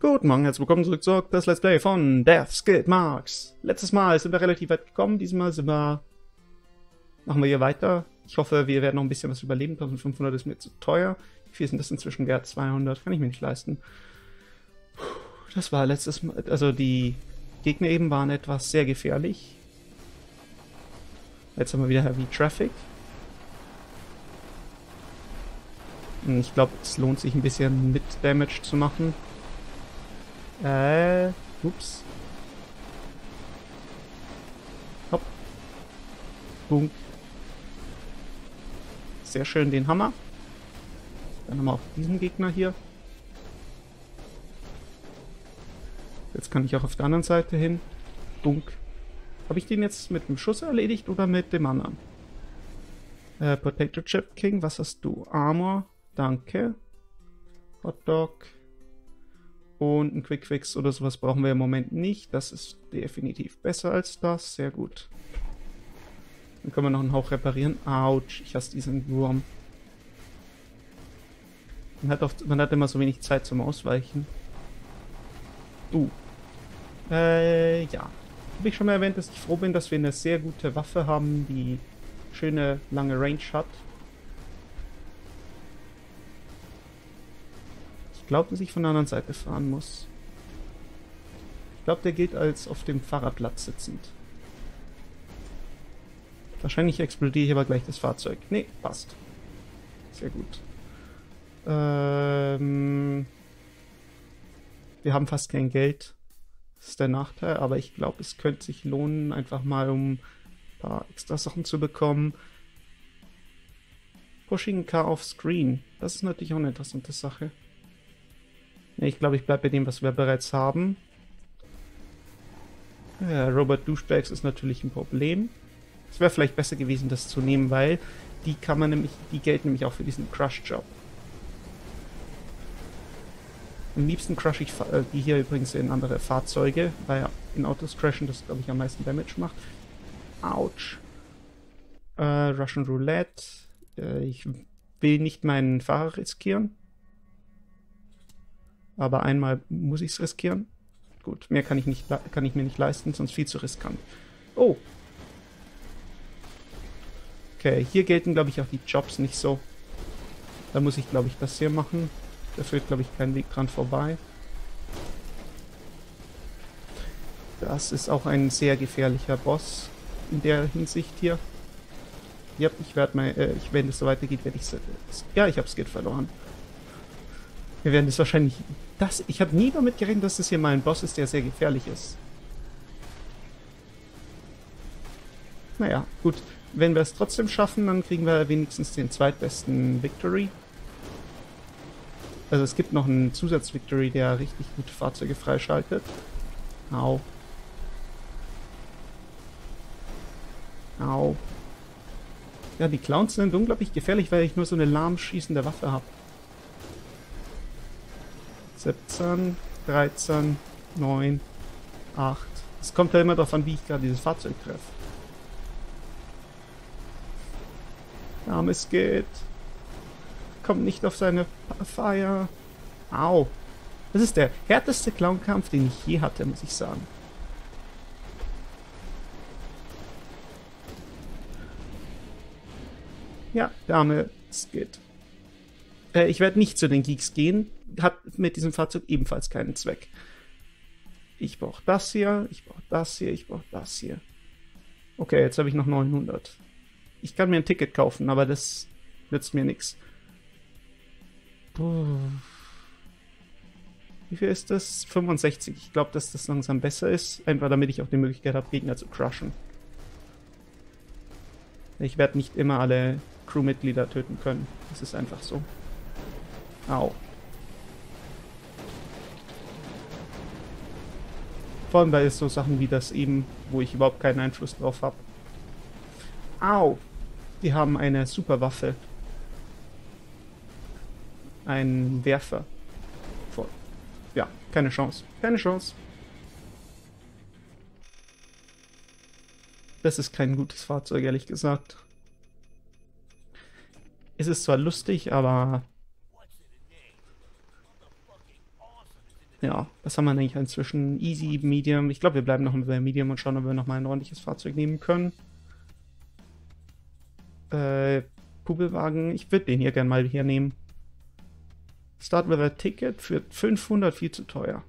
Guten Morgen, herzlich willkommen zurück zu das Let's Play von Death Skid Marks. Letztes Mal sind wir relativ weit gekommen, diesmal machen wir hier weiter. Ich hoffe, wir werden noch ein bisschen was überleben. 1500 ist mir zu teuer. Wie viel sind das inzwischen wert? 200, kann ich mir nicht leisten. Das war letztes Mal, also die Gegner eben waren etwas sehr gefährlich. Jetzt haben wir wieder Heavy Traffic. Und ich glaube, es lohnt sich ein bisschen mit Damage zu machen. Ups. Hopp. Bunk. Sehr schön den Hammer. Dann haben wir auch diesen Gegner hier. Jetzt kann ich auch auf der anderen Seite hin. Bunk. Habe ich den jetzt mit dem Schuss erledigt oder mit dem anderen? Potato Chip King, was hast du? Armor. Danke. Hotdog. Und ein Quick Fix oder sowas brauchen wir im Moment nicht. Das ist definitiv besser als das. Sehr gut. Dann können wir noch einen Hauch reparieren. Autsch, ich hasse diesen Wurm. Man hat immer so wenig Zeit zum Ausweichen. Ja. Habe ich schon mal erwähnt, dass ich froh bin, dass wir eine sehr gute Waffe haben, die schöne lange Range hat. Ich glaube, dass ich von der anderen Seite fahren muss. Ich glaube, der gilt als auf dem Fahrerplatz sitzend. Wahrscheinlich explodiere ich aber gleich das Fahrzeug. Nee, passt. Sehr gut. Wir haben fast kein Geld. Das ist der Nachteil, aber ich glaube, es könnte sich lohnen, einfach mal um ein paar extra Sachen zu bekommen. Pushing Car off Screen. Das ist natürlich auch eine interessante Sache. Ich glaube, ich bleibe bei dem, was wir bereits haben. Ja, Robot Douchebags ist natürlich ein Problem. Es wäre vielleicht besser gewesen, das zu nehmen, weil die gelten nämlich auch für diesen Crush-Job. Am liebsten crush ich die hier übrigens in andere Fahrzeuge, weil in Autos crashen das, glaube ich, am meisten Damage macht. Autsch. Russian Roulette. Ich will nicht meinen Fahrer riskieren. Aber einmal muss ich es riskieren. Gut, mehr kann ich mir nicht leisten, sonst viel zu riskant. Oh. Okay, hier gelten, glaube ich, auch die Jobs nicht so. Da muss ich, glaube ich, das hier machen. Da führt, glaube ich, kein Weg dran vorbei. Das ist auch ein sehr gefährlicher Boss in der Hinsicht hier. Ja, wenn es so weitergeht, werde ich ja, ich habe Skid verloren. Wir werden das wahrscheinlich... Ich habe nie damit gerechnet, dass das hier mal ein Boss ist, der sehr gefährlich ist. Naja, gut. Wenn wir es trotzdem schaffen, dann kriegen wir wenigstens den zweitbesten Victory. Also es gibt noch einen Zusatz-Victory, der richtig gute Fahrzeuge freischaltet. Au. Au. Ja, die Clowns sind unglaublich gefährlich, weil ich nur so eine lahm schießende Waffe habe. 17, 13, 9, 8. Es kommt ja immer darauf an, wie ich gerade dieses Fahrzeug treffe. Armes geht. Kommt nicht auf seine Feier. Au. Das ist der härteste Clown-Kampf, den ich je hatte, muss ich sagen. Ja, der arme Skid. Ich werde nicht zu den Geeks gehen. Hat mit diesem Fahrzeug ebenfalls keinen Zweck. Ich brauche das hier, ich brauche das hier, ich brauche das hier. Okay, jetzt habe ich noch 900. Ich kann mir ein Ticket kaufen, aber das nützt mir nichts. Wie viel ist das? 65. Ich glaube, dass das langsam besser ist. Einfach damit ich auch die Möglichkeit habe, Gegner zu crushen. Ich werde nicht immer alle Crewmitglieder töten können. Das ist einfach so. Au. Vor allem bei so Sachen wie das eben, wo ich überhaupt keinen Einfluss drauf habe. Au! Die haben eine super Waffe. Ein Werfer. Ja, keine Chance. Keine Chance. Das ist kein gutes Fahrzeug, ehrlich gesagt. Es ist zwar lustig, aber Ja, was haben wir denn eigentlich inzwischen? Easy, Medium. Ich glaube, wir bleiben noch bei Medium und schauen, ob wir nochmal ein ordentliches Fahrzeug nehmen können. Kugelwagen. Ich würde den hier gerne mal hernehmen. Start with a Ticket für 500, viel zu teuer.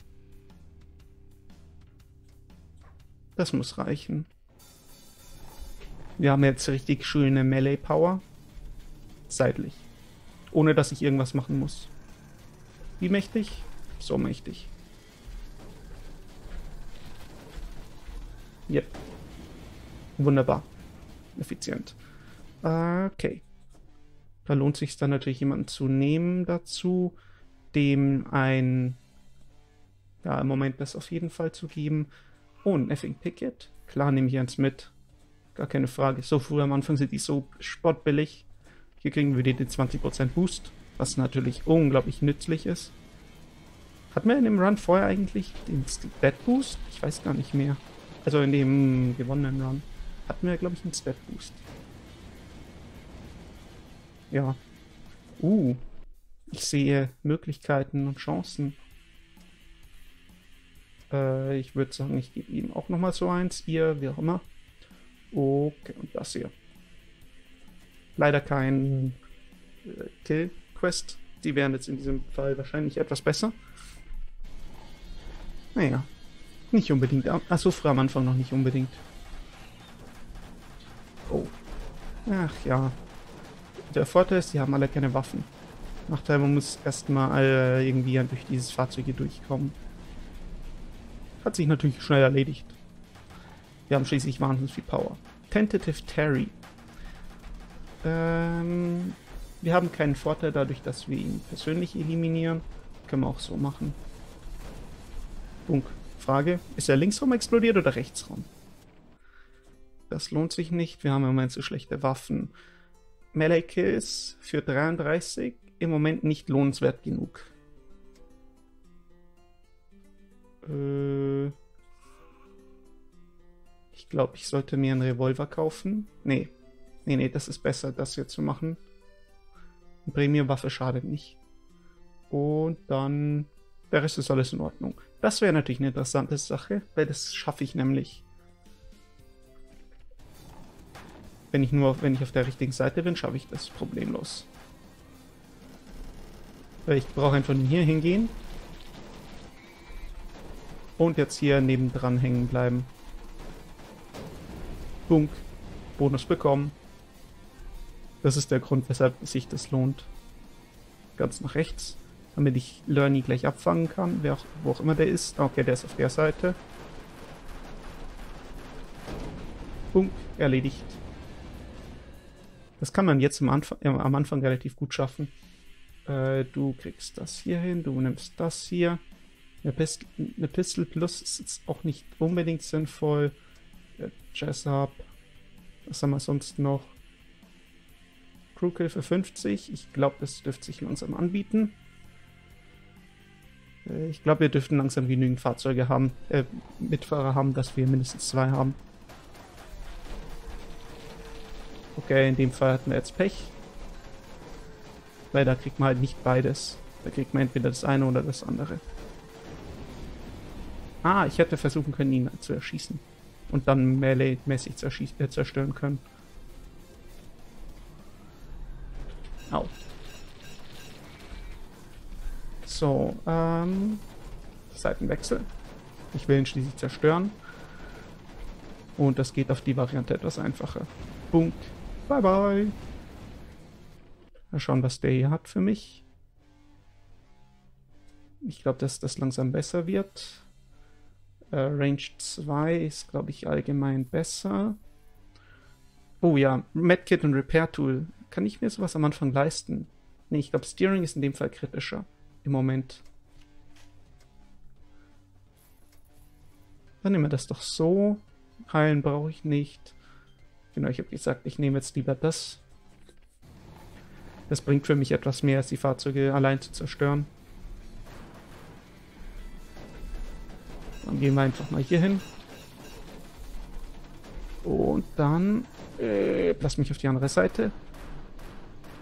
Das muss reichen. Wir haben jetzt richtig schöne Melee Power. Seitlich. Ohne dass ich irgendwas machen muss. Wie mächtig? So mächtig. Yep. Wunderbar. Effizient. Okay. Da lohnt sich dann natürlich jemanden zu nehmen dazu, dem ein, ja, im Moment das auf jeden Fall zu geben. Oh, ein effing Picket. Klar, nehme ich eins mit. Gar keine Frage. So früh am Anfang sind die so spottbillig. Hier kriegen wir den 20% Boost, was natürlich unglaublich nützlich ist. Hatten wir in dem Run vorher eigentlich den Stat Boost? Ich weiß gar nicht mehr. Also in dem gewonnenen Run hatten wir, glaube ich, einen Stat Boost. Ja. Ich sehe Möglichkeiten und Chancen. Ich würde sagen, ich gebe ihm auch nochmal so eins. Ihr, wie auch immer. Okay, und das hier. Leider kein Kill-Quest. Die wären jetzt in diesem Fall wahrscheinlich etwas besser. Naja, nicht unbedingt. Achso, früher am Anfang noch nicht unbedingt. Oh. Ach ja. Der Vorteil ist, die haben alle keine Waffen. Nachteil, man muss erstmal irgendwie durch dieses Fahrzeug hier durchkommen. Hat sich natürlich schnell erledigt. Wir haben schließlich wahnsinnig viel Power. Tentative Terry. Wir haben keinen Vorteil dadurch, dass wir ihn persönlich eliminieren. Können wir auch so machen. Bunk. Frage, ist er linksrum explodiert oder rechtsrum? Das lohnt sich nicht. Wir haben im Moment so schlechte Waffen. Melee Kills für 33 im Moment nicht lohnenswert genug. Ich glaube, ich sollte mir einen Revolver kaufen. Nee, das ist besser, das hier zu machen. Eine Premium-Waffe schadet nicht. Und dann der Rest ist alles in Ordnung. Das wäre natürlich eine interessante Sache, weil das schaffe ich nämlich. Wenn ich auf der richtigen Seite bin, schaffe ich das problemlos. Weil ich brauche einfach nur hier hingehen. Und jetzt hier nebendran hängen bleiben. Bunk. Bonus bekommen. Das ist der Grund, weshalb sich das lohnt. Ganz nach rechts. Damit ich Lerny gleich abfangen kann. Wo auch immer der ist. Okay, der ist auf der Seite. Bunk. Erledigt. Das kann man jetzt am Anfang relativ gut schaffen. Du kriegst das hier hin, du nimmst das hier. Eine Pistol Plus ist jetzt auch nicht unbedingt sinnvoll. Jessup. Was haben wir sonst noch? Crewkill für 50. Ich glaube, das dürfte sich langsam anbieten. Ich glaube, wir dürften langsam genügend Fahrzeuge haben, Mitfahrer haben, dass wir mindestens 2 haben. Okay, in dem Fall hatten wir jetzt Pech. Weil da kriegt man halt nicht beides. Da kriegt man entweder das eine oder das andere. Ah, ich hätte versuchen können, ihn zu erschießen. Und dann Melee-mäßig zerstören können. Au. So, Seitenwechsel. Ich will ihn schließlich zerstören. Und das geht auf die Variante etwas einfacher. Punkt. Bye bye. Mal schauen, was der hier hat für mich. Ich glaube, dass das langsam besser wird. Range 2 ist, glaube ich, allgemein besser. Oh ja, Medkit und Repair Tool. Kann ich mir sowas am Anfang leisten? Nee, ich glaube, Steering ist in dem Fall kritischer. Im Moment. Dann nehmen wir das doch so. Heilen brauche ich nicht. Genau, ich habe gesagt, ich nehme jetzt lieber das. Das bringt für mich etwas mehr, als die Fahrzeuge allein zu zerstören. Dann gehen wir einfach mal hier hin. Und dann lass mich auf die andere Seite.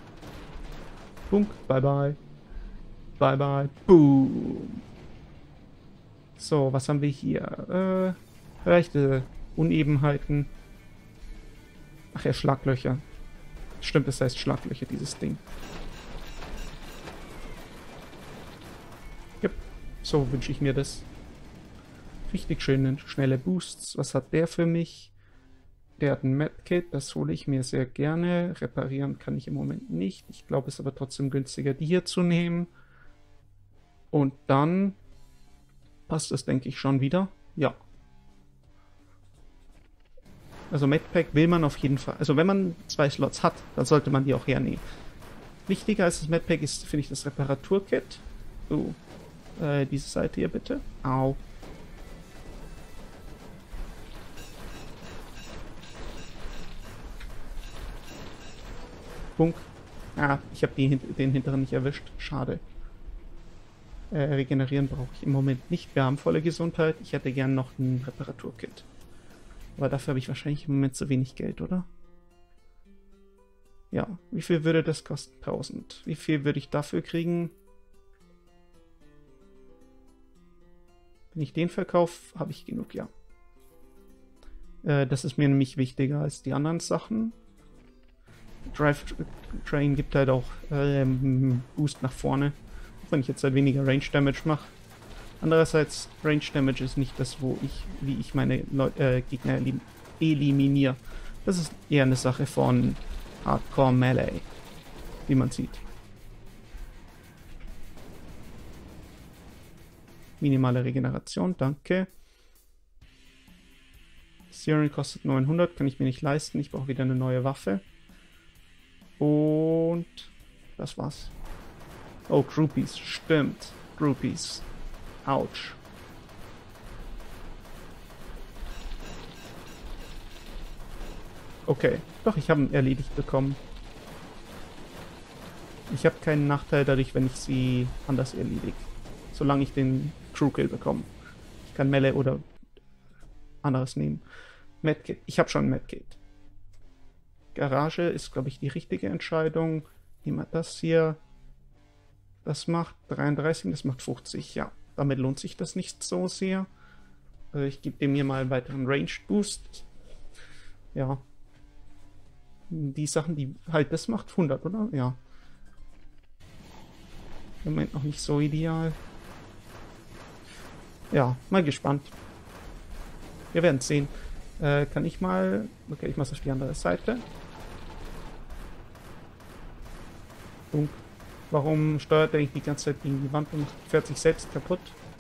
Bunk, bye bye. Bye bye. Boom. So, was haben wir hier? Leichte Unebenheiten. Ach ja, Schlaglöcher. Stimmt, das heißt Schlaglöcher, dieses Ding. Yep, so wünsche ich mir das. Richtig schöne, schnelle Boosts. Was hat der für mich? Der hat ein Medkit, das hole ich mir sehr gerne. Reparieren kann ich im Moment nicht. Ich glaube, es ist aber trotzdem günstiger, die hier zu nehmen. Und dann passt das, denke ich, schon wieder. Ja. Also Medpack will man auf jeden Fall. Also wenn man 2 Slots hat, dann sollte man die auch hernehmen. Wichtiger als das Medpack ist, finde ich, das Reparaturkit. So, diese Seite hier bitte. Au. Bunk. Ah, ich habe den hinteren nicht erwischt. Schade. Regenerieren brauche ich im Moment nicht. Wir haben volle Gesundheit. Ich hätte gern noch ein Reparaturkit. Aber dafür habe ich wahrscheinlich im Moment zu wenig Geld, oder? Ja, wie viel würde das kosten? 1000. Wie viel würde ich dafür kriegen? Wenn ich den verkaufe, habe ich genug, ja. Das ist mir nämlich wichtiger als die anderen Sachen. Drive Train gibt halt auch Boost nach vorne. Auch wenn ich jetzt halt weniger Range Damage mache. Andererseits, Range Damage ist nicht das, wie ich meine Gegner eliminiere. Das ist eher eine Sache von Hardcore Melee, wie man sieht. Minimale Regeneration, danke. Serum kostet 900, kann ich mir nicht leisten. Ich brauche wieder eine neue Waffe. Und das war's. Oh, Groupies, stimmt. Groupies. Autsch. Okay, doch, ich habe ihn erledigt bekommen. Ich habe keinen Nachteil dadurch, wenn ich sie anders erledige. Solange ich den Crewkill bekomme. Ich kann Melee oder anderes nehmen. Medkit. Ich habe schon ein Medkit. Garage ist, glaube ich, die richtige Entscheidung. Nehmen wir das hier. Das macht 33, das macht 50. Ja, damit lohnt sich das nicht so sehr. Ich gebe dem hier mal einen weiteren Range Boost. Ja. Die Sachen, die halt das macht, 100, oder? Ja. Im Moment noch nicht so ideal. Ja, mal gespannt. Wir werden sehen. Kann ich mal... Okay, ich mache auf die andere Seite. Und warum steuert er eigentlich die ganze Zeit gegen die Wand und fährt sich selbst kaputt?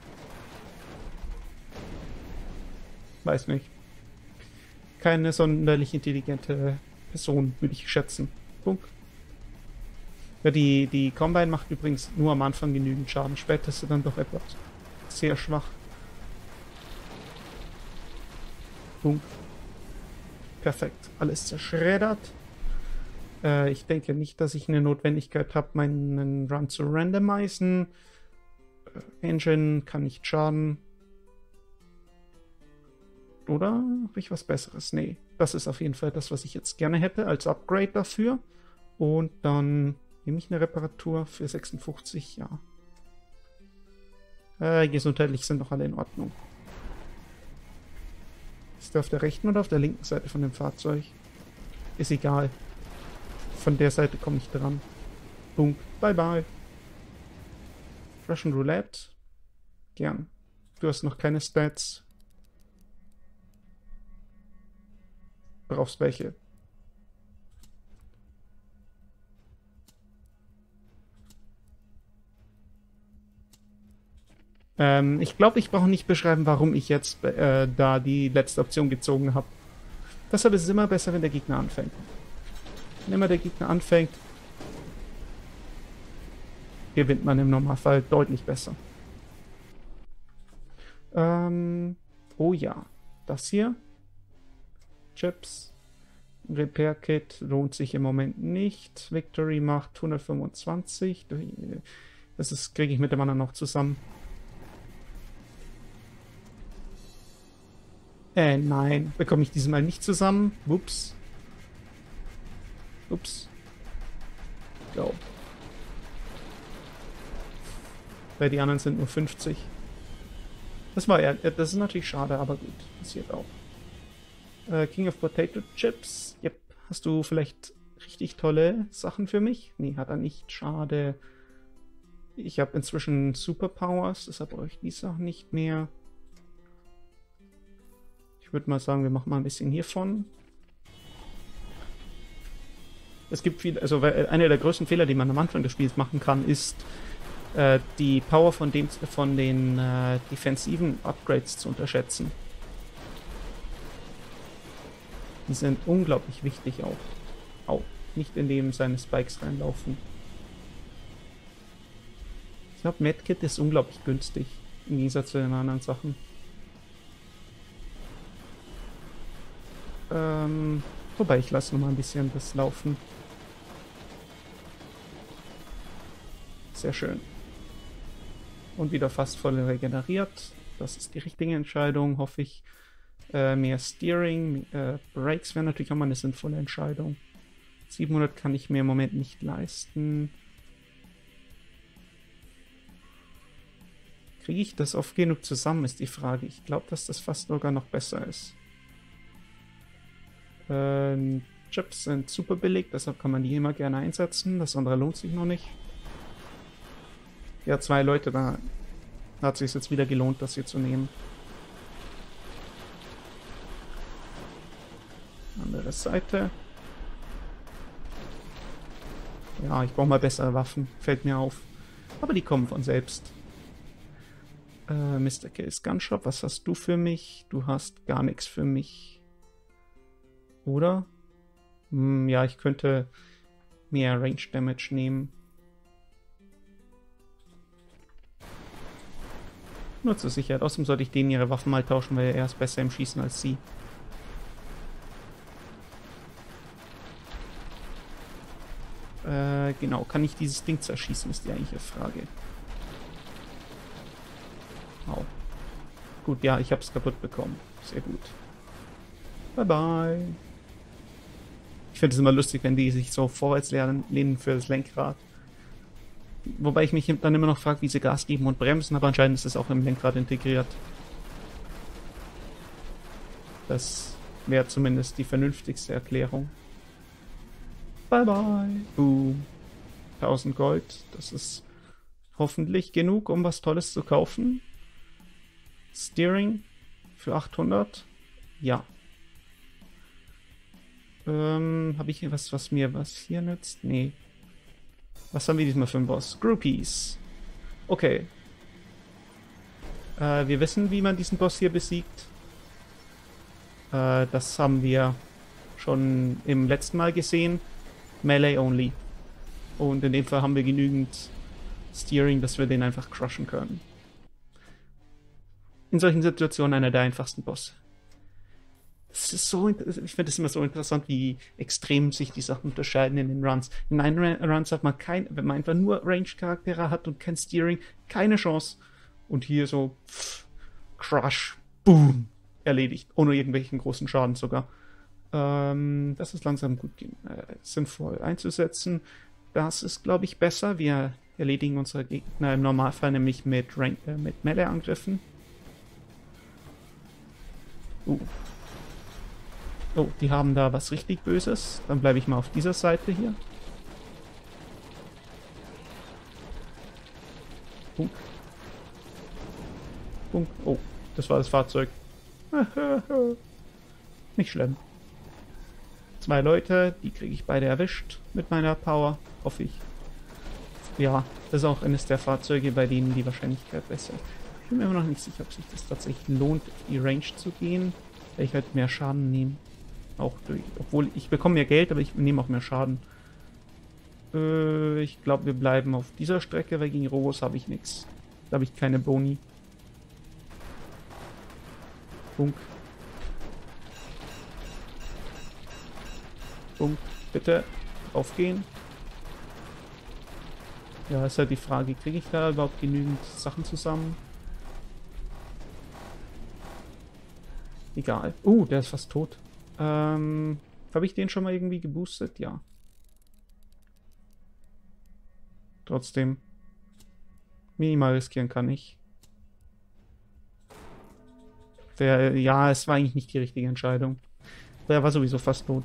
Weiß nicht. Keine sonderlich intelligente Person, würde ich schätzen. Punkt. Ja, die Combine macht übrigens nur am Anfang genügend Schaden. Später ist sie dann doch etwas sehr schwach. Punkt. Perfekt. Alles zerschreddert. Ich denke nicht, dass ich eine Notwendigkeit habe, meinen Run zu randomisieren. Engine kann nicht schaden. Oder habe ich was Besseres? Nee, das ist auf jeden Fall das, was ich jetzt gerne hätte als Upgrade dafür. Und dann nehme ich eine Reparatur für 56, ja. Gesundheitlich sind doch alle in Ordnung. Ist der auf der rechten oder auf der linken Seite von dem Fahrzeug? Ist egal. Von der Seite komme ich dran. Punkt. Bye bye. Russian Roulette. Gern. Du hast noch keine Stats. Brauchst welche? Ich glaube, ich brauche nicht beschreiben, warum ich jetzt da die letzte Option gezogen habe. Deshalb ist es immer besser, wenn der Gegner anfängt. Wenn immer der Gegner anfängt, gewinnt man im Normalfall deutlich besser. Oh ja, das hier. Chips. Repair Kit lohnt sich im Moment nicht. Victory macht 125. Das kriege ich mit dem anderen noch zusammen. Nein, bekomme ich diesmal nicht zusammen. Ups. Ups. Go. Weil die anderen sind nur 50. Das war ja, das ist natürlich schade, aber gut, passiert auch. King of Potato Chips. Yep. Hast du vielleicht richtig tolle Sachen für mich? Nee, hat er nicht. Schade. Ich habe inzwischen Superpowers, deshalb brauche ich die Sachen nicht mehr. Ich würde mal sagen, wir machen mal ein bisschen hiervon. Es gibt viel, also einer der größten Fehler, die man am Anfang des Spiels machen kann, ist die Power von den defensiven Upgrades zu unterschätzen. Die sind unglaublich wichtig auch. Auch nicht indem seine Spikes reinlaufen. Ich glaube, Medkit ist unglaublich günstig im Gegensatz zu den anderen Sachen. Wobei ich lasse noch mal ein bisschen das laufen. Sehr schön. Und wieder fast voll regeneriert. Das ist die richtige Entscheidung, hoffe ich. Mehr Steering, Brakes wäre natürlich auch mal eine sinnvolle Entscheidung. 700 kann ich mir im Moment nicht leisten. Kriege ich das oft genug zusammen, ist die Frage. Ich glaube, dass das fast sogar noch besser ist. Chips sind super billig, deshalb kann man die immer gerne einsetzen. Das andere lohnt sich noch nicht. Ja, 2 Leute, da hat es sich jetzt wieder gelohnt, das hier zu nehmen. Andere Seite. Ja, ich brauche mal bessere Waffen, fällt mir auf. Aber die kommen von selbst. Mr. Kills Gunshop, was hast du für mich? Du hast gar nichts für mich. Oder? Ja, ich könnte mehr Range Damage nehmen. Nur zur Sicherheit. Außerdem sollte ich denen ihre Waffen mal tauschen, weil er ist besser im Schießen als sie. Genau. Kann ich dieses Ding zerschießen, ist die eigentliche Frage. Au. Gut, ja, ich habe es kaputt bekommen. Sehr gut. Bye bye. Ich finde es immer lustig, wenn die sich so vorwärts lehnen für das Lenkrad. Wobei ich mich dann immer noch frage, wie sie Gas geben und bremsen, aber anscheinend ist es auch im Lenkrad integriert. Das wäre zumindest die vernünftigste Erklärung. Bye bye. Boom. 1000 Gold. Das ist hoffentlich genug, um was Tolles zu kaufen. Steering für 800. Ja. Habe ich hier was mir was hier nützt? Nee. Was haben wir diesmal für einen Boss? Groupies. Okay. Wir wissen, wie man diesen Boss hier besiegt. Das haben wir schon im letzten Mal gesehen. Melee only. Und in dem Fall haben wir genügend Steering, dass wir den einfach crushen können. In solchen Situationen einer der einfachsten Bosse. Das ist so, ich finde es immer so interessant, wie extrem sich die Sachen unterscheiden in den Runs. In einen Runs hat man wenn man einfach nur Range-Charaktere hat und kein Steering, keine Chance. Und hier so, Crush, Boom, erledigt. Ohne irgendwelchen großen Schaden sogar. Das ist langsam gut sinnvoll einzusetzen. Das ist, glaube ich, besser. Wir erledigen unsere Gegner im Normalfall nämlich mit Melee-Angriffen. Oh, die haben da was richtig Böses. Dann bleibe ich mal auf dieser Seite hier. Punk. Punk. Oh, das war das Fahrzeug. Nicht schlimm. 2 Leute, die kriege ich beide erwischt mit meiner Power, hoffe ich. Ja, das ist auch eines der Fahrzeuge, bei denen die Wahrscheinlichkeit besser ist. Ich bin mir immer noch nicht sicher, ob sich das tatsächlich lohnt, auf die Range zu gehen, weil ich halt mehr Schaden nehme. Auch durch, obwohl ich bekomme mehr Geld, aber ich nehme auch mehr Schaden. Ich glaube, wir bleiben auf dieser Strecke, weil gegen Robos habe ich nichts. Da habe ich keine Boni. Bunk. Bunk. Bitte aufgehen. Ja, ist halt die Frage, kriege ich da überhaupt genügend Sachen zusammen? Egal. Der ist fast tot. Habe ich den schon mal irgendwie geboostet? Ja. Trotzdem. Minimal riskieren kann ich. Ja, es war eigentlich nicht die richtige Entscheidung. Der war sowieso fast tot.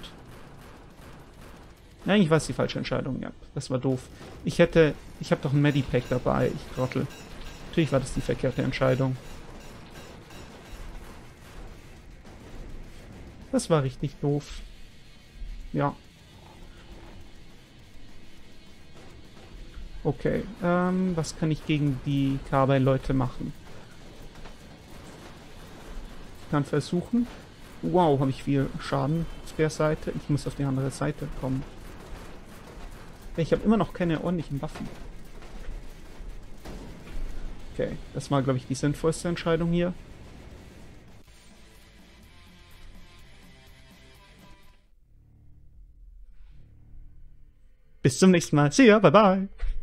Ja, eigentlich war es die falsche Entscheidung, ja. Das war doof. Ich habe doch ein Medipack dabei, ich Trottel. Natürlich war das die verkehrte Entscheidung. Das war richtig doof. Ja. Okay, was kann ich gegen die Carbine-Leute machen? Ich kann versuchen. Wow, habe ich viel Schaden auf der Seite. Ich muss auf die andere Seite kommen. Ich habe immer noch keine ordentlichen Waffen. Okay, das war, glaube ich, die sinnvollste Entscheidung hier. Bis zum nächsten Mal. See ya, bye bye.